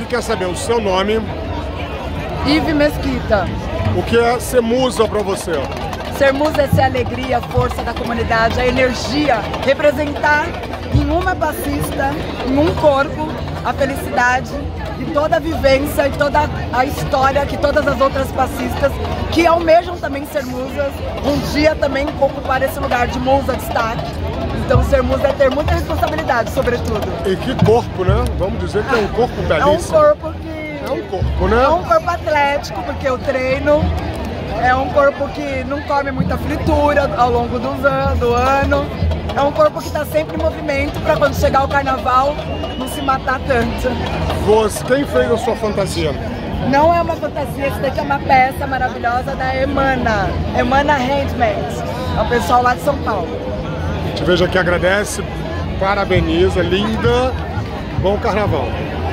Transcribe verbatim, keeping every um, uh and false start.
quer saber o seu nome. Ive Mesquita. O que é ser musa pra você? Ser musa é ser a alegria, a força da comunidade, a energia, representar em uma passista, em um corpo, a felicidade e toda a vivência e toda a história que todas as outras passistas que almejam também ser musas, um dia também ocupar esse lugar de musa destaque. Então ser musa é ter muita responsabilidade, sobretudo. E que corpo, né? Vamos dizer que é um corpo belíssimo. É um corpo que... É um corpo, né? É um corpo atlético, porque eu treino. É um corpo que não come muita fritura ao longo do an do ano. É um corpo que está sempre em movimento para quando chegar o carnaval não se matar tanto. Você, quem fez a sua fantasia? Não é uma fantasia, isso daqui é uma peça maravilhosa da Emana. Emana Handmade. É o pessoal lá de São Paulo. Te vejo aqui, agradece, parabeniza, linda. Bom carnaval.